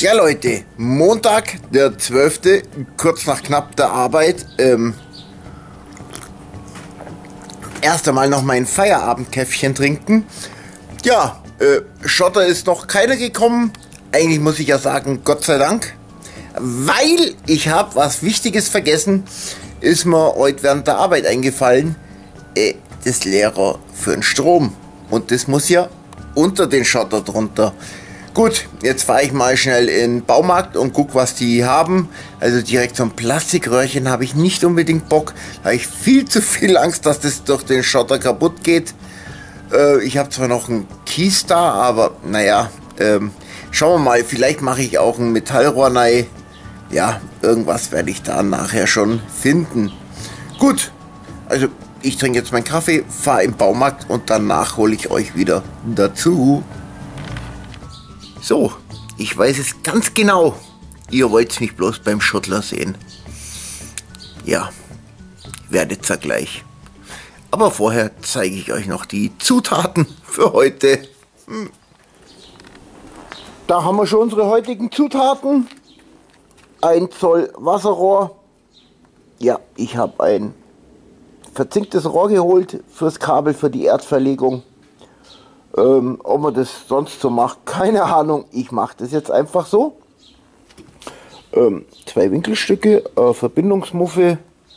Tja Leute, Montag, der 12., kurz nach knapp der Arbeit. Erst einmal noch mein Feierabendkäffchen trinken. Ja, Schotter ist noch keiner gekommen. Eigentlich muss ich ja sagen, Gott sei Dank. Weil ich habe was Wichtiges vergessen, ist mir heute während der Arbeit eingefallen. Das Leerer für den Strom. Und das muss ja unter den Schotter drunter. Gut, jetzt fahre ich mal schnell in den Baumarkt und guck, was die haben. Also direkt so ein Plastikröhrchen habe ich nicht unbedingt Bock. Da habe ich viel zu viel Angst, dass das durch den Schotter kaputt geht. Ich habe zwar noch einen Kies da, aber naja, schauen wir mal. Vielleicht mache ich auch ein Metallrohr rein. Ja, irgendwas werde ich da nachher schon finden. Gut, also ich trinke jetzt meinen Kaffee, fahre im Baumarkt und danach hole ich euch wieder dazu. So, ich weiß es ganz genau. Ihr wollt mich bloß beim Schottler sehen. Ja, werdet ihr gleich. Aber vorher zeige ich euch noch die Zutaten für heute. Da haben wir schon unsere heutigen Zutaten. 1 Zoll Wasserrohr. Ja, ich habe ein verzinktes Rohr geholt fürs Kabel für die Erdverlegung. Ob man das sonst so macht, keine Ahnung. Ich mache das jetzt einfach so. 2 Winkelstücke, Verbindungsmuffe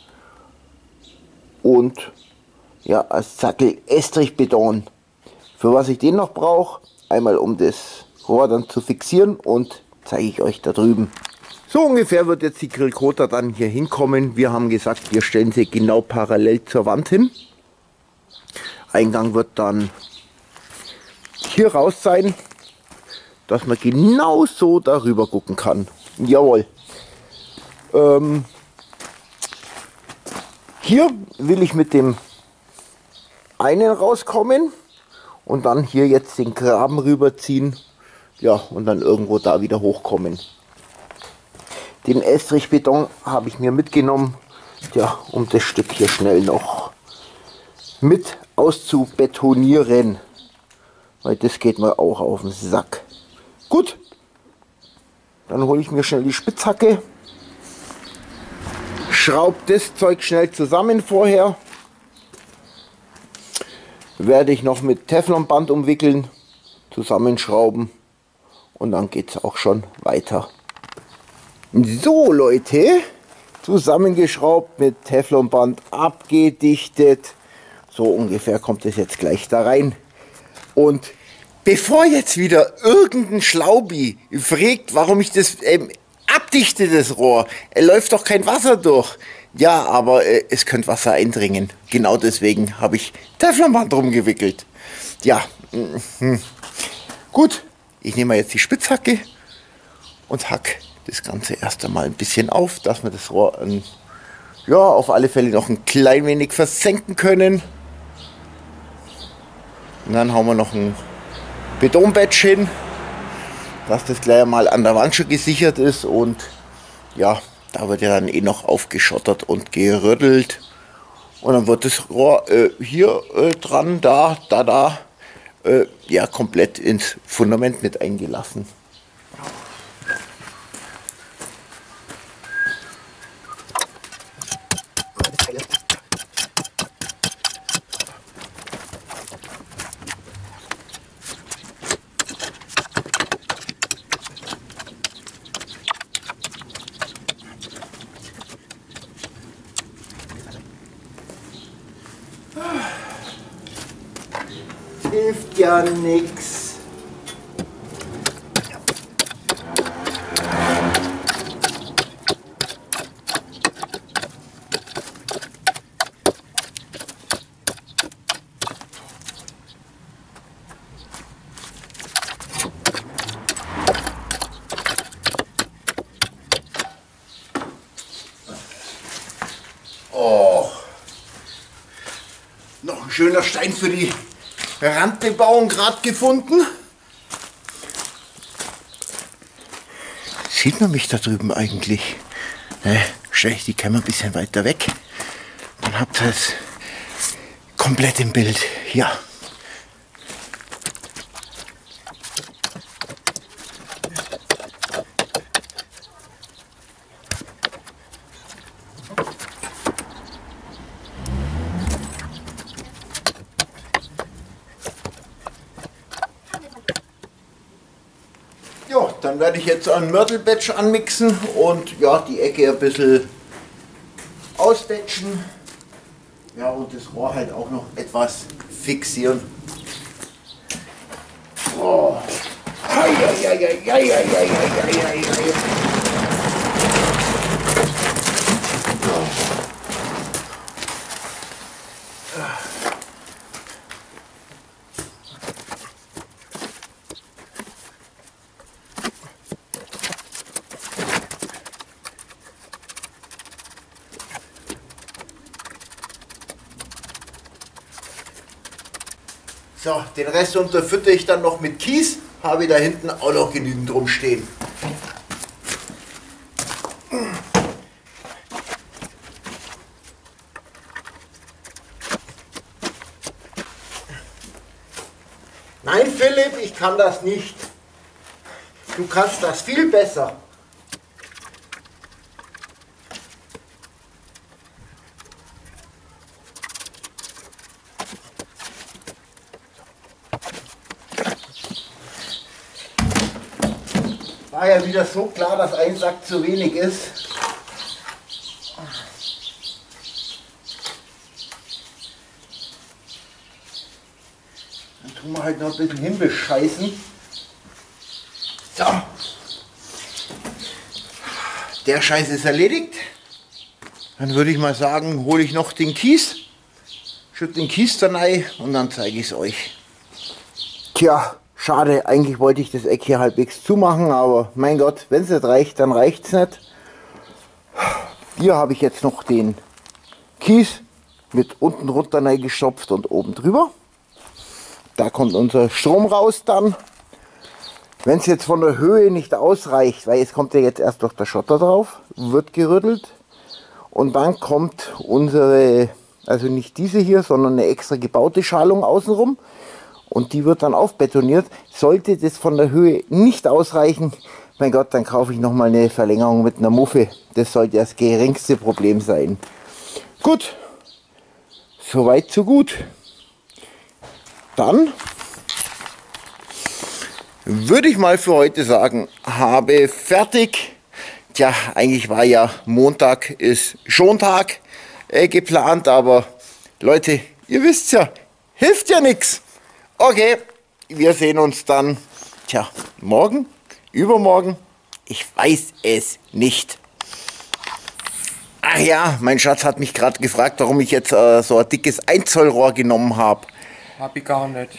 und ja, als Zackel Estrichbeton. Für was ich den noch brauche, einmal um das Rohr dann zu fixieren und zeige ich euch da drüben. So ungefähr wird jetzt die Grillkoter dann hier hinkommen. Wir haben gesagt, wir stellen sie genau parallel zur Wand hin. Eingang wird dann hier raus sein, dass man genau so darüber gucken kann. Jawohl. Hier will ich mit dem einen rauskommen und dann hier jetzt den Graben rüberziehen. Ja, und dann irgendwo da wieder hochkommen. Den Estrichbeton habe ich mir mitgenommen, ja, um das Stück hier schnell noch mit auszubetonieren. Weil das geht mir auch auf den Sack. Gut, dann hole ich mir schnell die Spitzhacke, schraube das Zeug schnell zusammen vorher. Werde ich noch mit Teflonband umwickeln, zusammenschrauben und dann geht es auch schon weiter. So Leute, zusammengeschraubt mit Teflonband, abgedichtet. So ungefähr kommt es jetzt gleich da rein. Und bevor jetzt wieder irgendein Schlaubi fragt, warum ich das abdichte, das Rohr, läuft doch kein Wasser durch. Ja, aber es könnte Wasser eindringen. Genau deswegen habe ich Teflonband rumgewickelt. Ja, gut, ich nehme jetzt die Spitzhacke und hack das Ganze erst einmal ein bisschen auf, dass wir das Rohr ja, auf alle Fälle noch ein klein wenig versenken können. Und dann hauen wir noch ein Betonbatch hin, dass das gleich mal an der Wand schon gesichert ist. Und ja, da wird ja dann eh noch aufgeschottert und gerüttelt. Und dann wird das Rohr hier dran, ja, komplett ins Fundament mit eingelassen. Hilft ja nix. Oh, noch ein schöner Stein für die Randbebauung gerade gefunden. Sieht man mich da drüben eigentlich? Stelle ich die Kamera ein bisschen weiter weg. Dann habt ihr es komplett im Bild. Ja. Dann werde ich jetzt ein Mörtelbatch anmixen und ja, die Ecke ein bisschen ausbatchen. Ja, und das Rohr halt auch noch etwas fixieren. Oh. So, den Rest unterfütter ich dann noch mit Kies, habe da hinten auch noch genügend rumstehen. Nein, Philipp, ich kann das nicht. Du kannst das viel besser. War ja wieder so klar, dass ein Sack zu wenig ist. Dann tun wir halt noch ein bisschen hinbescheißen. So. Der Scheiß ist erledigt. Dann würde ich mal sagen, hole ich noch den Kies. Schütte den Kies da rein und dann zeige ich es euch. Tja. Schade, eigentlich wollte ich das Eck hier halbwegs zumachen, aber mein Gott, wenn es nicht reicht, dann reicht es nicht. Hier habe ich jetzt noch den Kies mit unten runter reingestopft und oben drüber. Da kommt unser Strom raus dann. Wenn es jetzt von der Höhe nicht ausreicht, weil es kommt ja jetzt erst durch der Schotter drauf, wird gerüttelt. Und dann kommt unsere, also nicht diese hier, sondern eine extra gebaute Schalung außenrum. Und die wird dann aufbetoniert. Sollte das von der Höhe nicht ausreichen, mein Gott, dann kaufe ich nochmal eine Verlängerung mit einer Muffe. Das sollte das geringste Problem sein. Gut, soweit so gut. Dann würde ich mal für heute sagen, habe fertig. Tja, eigentlich war ja Montag ist Schontag geplant, aber Leute, ihr wisst ja, hilft ja nichts. Okay, wir sehen uns dann, tja, morgen, übermorgen, ich weiß es nicht. Ach ja, mein Schatz hat mich gerade gefragt, warum ich jetzt so ein dickes 1 Zoll Rohr genommen habe. Hab ich gar nicht.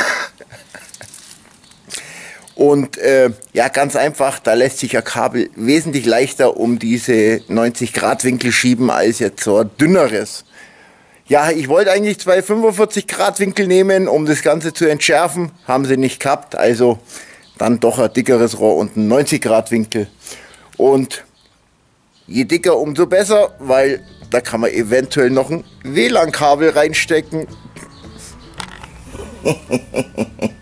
Und ja, ganz einfach, da lässt sich ein Kabel wesentlich leichter um diese 90 Grad Winkel schieben als jetzt so ein dünneres. Ja, ich wollte eigentlich zwei 45 Grad Winkel nehmen, um das Ganze zu entschärfen. Haben sie nicht gehabt, also dann doch ein dickeres Rohr und ein 90 Grad Winkel. Und je dicker, umso besser, weil da kann man eventuell noch ein WLAN-Kabel reinstecken.